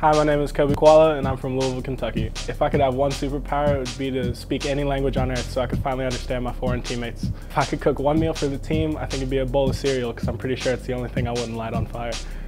Hi, my name is Kobie Qualah and I'm from Louisville, Kentucky. If I could have one superpower, it would be to speak any language on earth so I could finally understand my foreign teammates. If I could cook one meal for the team, I think it'd be a bowl of cereal because I'm pretty sure it's the only thing I wouldn't light on fire.